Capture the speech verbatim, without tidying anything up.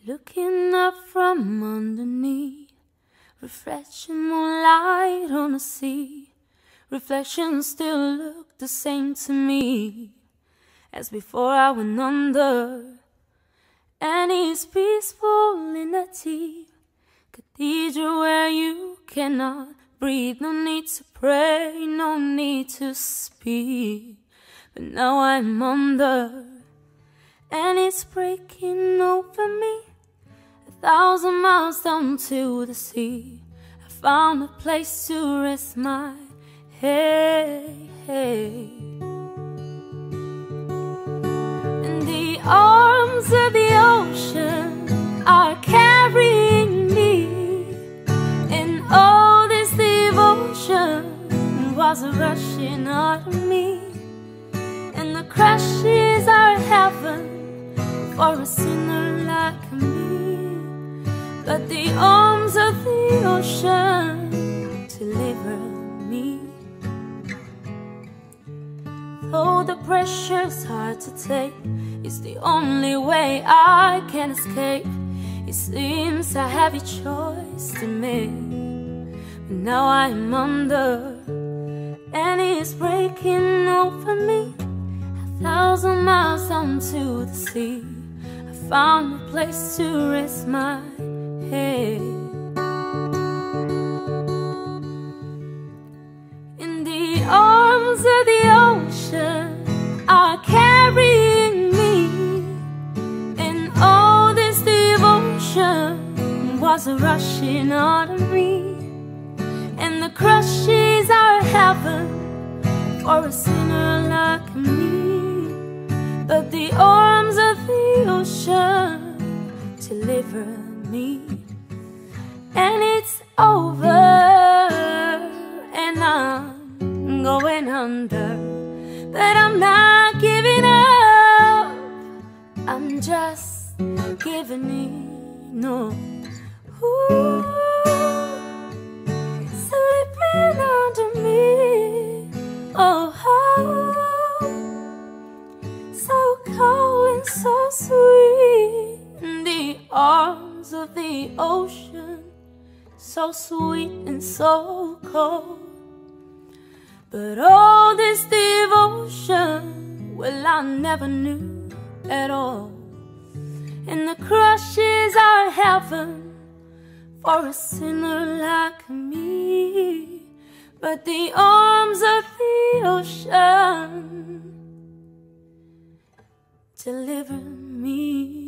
Looking up from underneath, reflection moonlight on the sea. Reflections still look the same to me as before I went under. And it's peaceful in the deep cathedral where you cannot breathe. No need to pray, no need to speak. But now I'm under, and it's breaking over me. A thousand miles down to the sea, I found a place to rest my head. And the arms of the ocean are carrying me, and all this devotion was rushing out of me. And the crashes are heaven for a sinner like me, but the arms of the ocean deliver me. Though the pressure's hard to take, it's the only way I can escape. It seems I have a choice to make, but now I'm under, and it's breaking over me. A thousand miles down to the sea, I found a place to rest my head. In the arms of the ocean are carrying me, and all this devotion was rushing out of me. And the crushes are heaven for a sinner like me, but the arms of the ocean deliver me. And it's over, and I'm going under, but I'm not giving up. I'm just giving in, no. Ooh, slipping under me, oh, oh, so cold and so sweet. In the arms of the ocean, so sweet and so cold. But all this devotion, well, I never knew at all. And the crushes are heaven for a sinner like me, but the arms of the ocean deliver me.